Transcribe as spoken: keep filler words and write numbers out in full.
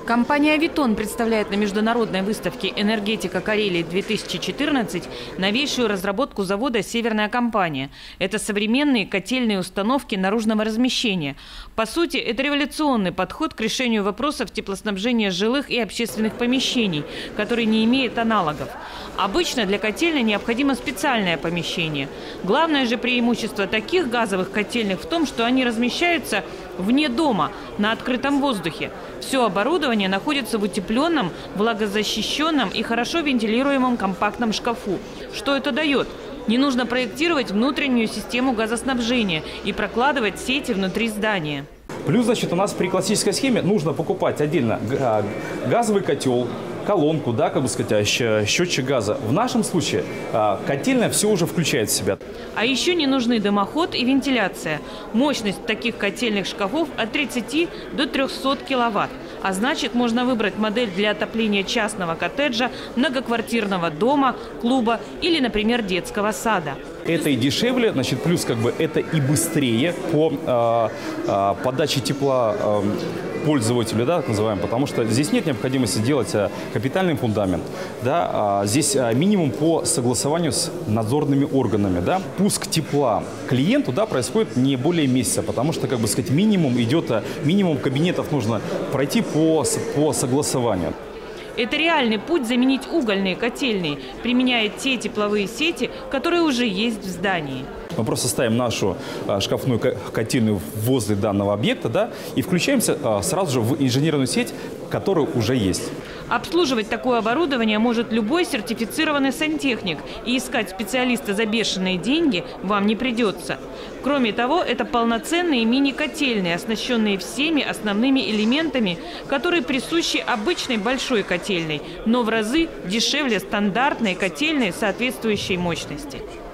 Компания «Авитон» представляет на международной выставке «Энергетика Карелии-две тысячи четырнадцать» новейшую разработку завода «Северная компания». Это современные котельные установки наружного размещения. По сути, это революционный подход к решению вопросов теплоснабжения жилых и общественных помещений, который не имеет аналогов. Обычно для котельной необходимо специальное помещение. Главное же преимущество таких газовых котельных в том, что они размещаются вне дома, на открытом воздухе. Все оборудование находится в утепленном, влагозащищенном и хорошо вентилируемом компактном шкафу. Что это дает? Не нужно проектировать внутреннюю систему газоснабжения и прокладывать сети внутри здания. Плюс, значит, у нас при классической схеме нужно покупать отдельно газовый котел, колонку, да, как бы сказать, счетчик газа. В нашем случае котельная все уже включает в себя. А еще не нужны дымоход и вентиляция. Мощность таких котельных шкафов от тридцати до трёхсот киловатт. А значит, можно выбрать модель для отопления частного коттеджа, многоквартирного дома, клуба или, например, детского сада. Это и дешевле, значит, плюс как бы это и быстрее по э, э, подаче тепла э, пользователю, да, так называем, потому что здесь нет необходимости делать э, капитальный фундамент, да, а здесь э, минимум по согласованию с надзорными органами, да. Пуск тепла клиенту, да, происходит не более месяца, потому что, как бы сказать, минимум идет, минимум кабинетов нужно пройти по, по согласованию. Это реальный путь заменить угольные котельные, применяя те тепловые сети, которые уже есть в здании. Мы просто ставим нашу шкафную котельную возле данного объекта, да, и включаемся сразу же в инженерную сеть, которая уже есть. Обслуживать такое оборудование может любой сертифицированный сантехник, и искать специалиста за бешеные деньги вам не придется. Кроме того, это полноценные мини-котельные, оснащенные всеми основными элементами, которые присущи обычной большой котельной, но в разы дешевле стандартной котельной соответствующей мощности.